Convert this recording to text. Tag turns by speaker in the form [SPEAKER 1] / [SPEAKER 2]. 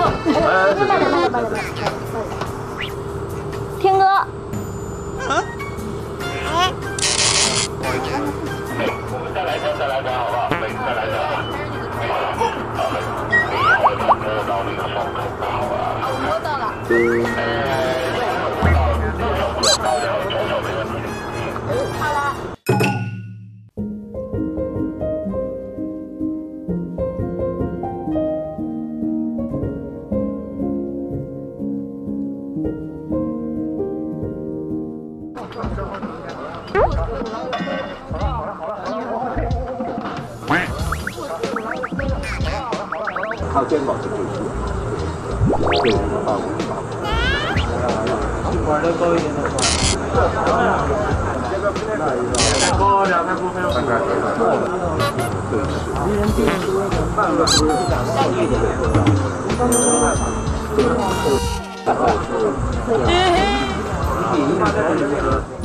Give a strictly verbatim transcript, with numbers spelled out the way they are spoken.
[SPEAKER 1] 慢点，慢点，慢点，慢点。听歌。嗯。我们再来一张，再来一张，好不好？再来一张。摸到了。好了。
[SPEAKER 2] 靠肩膀就可以去。对，啊，玩的高一点的话，太高了，太过分了。对，一人定多的半个是两万一点。嘿嘿。你比一下这个。